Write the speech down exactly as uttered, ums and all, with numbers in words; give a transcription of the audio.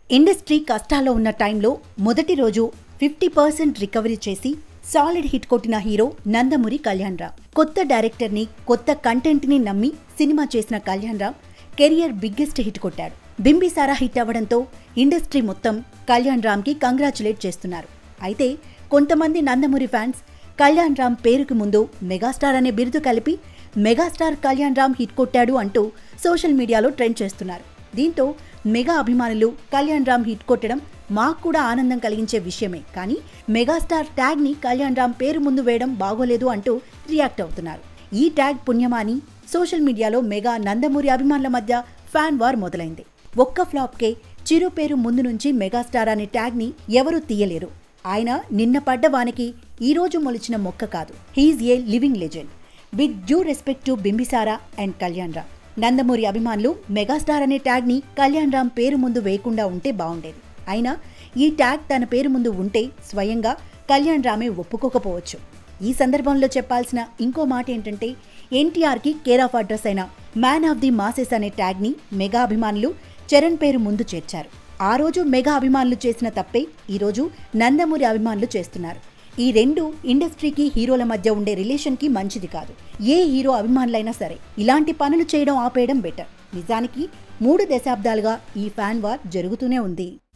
Industry కష్టాల్లో ఉన్న టైంలో మొదటి రోజు ఫిఫ్టీ పర్సెంట్ రికవరీ చేసి సాలిడ్ హిట్ కొట్టిన హీరో నందమూరి కళ్యాణ్ రామ్. కొత్త డైరెక్టర్ని, కొత్త కంటెంట్ని నమ్మి సినిమా చేసిన Kalyan Ram career biggest hit కొట్టాడు. బింబిసారా హిట్ అవ్వడంతో ఇండస్ట్రీ మొత్తం కళ్యాణ్ రామ్కి కంగ్రాచులేట్ చేస్తున్నారు. అయితే కొంతమంది నందమూరి ఫ్యాన్స్ కళ్యాణ్ రామ్ పేరుకు ముందు మెగాస్టార్ అనే బిరుదు కలిపి మెగాస్టార్ కళ్యాణ్ రామ్ హిట్ కొట్టాడు అంటూ సోషల్ మీడియాలో ట్రెండ్ చేస్తున్నారు. దీంతో మెగా అభిమానులు కళ్యాణ్ రామ్ హిట్ కొట్టడం మాకు కూడా ఆనందం కలిగించే విషయమే, కానీ మెగాస్టార్ ట్యాగ్ ని కళ్యాణ్ రామ్ పేరు ముందు వేయడం బాగోలేదు అంటూ రియాక్ట్ అవుతున్నారు. ఈ ట్యాగ్ పుణ్యమాని సోషల్ మీడియాలో మెగా నందమూరి అభిమానుల మధ్య ఫ్యాన్ వార్ మొదలైంది. ఒక్క ఫ్లాప్ కే చిరు పేరు ముందు నుంచి మెగాస్టార్ అనే ట్యాగ్ ని ఎవరూ తీయలేరు. ఆయన నిన్న పడ్డ వానికి ఈ రోజు మొలిచిన మొక్క కాదు. He's a living legend with due respect to Bimbisara and Kalyan Ram. Nandamuri అభిమానులు మెగాస్టార్ అనే ట్యాగ్ ని కళ్యాణ్ రామ్ పేరు ముందు వేయకుండా ఉంటే బాగుండేది. అయినా ఈ ట్యాగ్ తన పేరు ముందు ఉంటే స్వయంగా కళ్యాణ్ రామే ఒప్పుకోకపోవచ్చు. ఈ సందర్భంలో చెప్పాల్సిన ఇంకో మాట ఏంటంటే, ఎన్టీఆర్కి కేర్ ఆఫ్ అడ్రస్ అయిన మ్యాన్ ఆఫ్ ది మాసెస్ అనే ట్యాగ్ ని మెగా అభిమానులు చరణ్ పేరు ముందు చేర్చారు. ఆ రోజు మెగా అభిమానులు చేసిన తప్పే ఈరోజు నందమూరి అభిమానులు చేస్తున్నారు. ఈ రెండు ఇండస్ట్రీకి, హీరోల మధ్య ఉండే రిలేషన్కి మంచిది కాదు. ఏ హీరో అభిమానులైనా సరే ఇలాంటి పనులు చేయడం ఆపేయడం బెటర్. నిజానికి మూడు దశాబ్దాలుగా ఈ ఫ్యాన్ వార్ జరుగుతూనే ఉంది.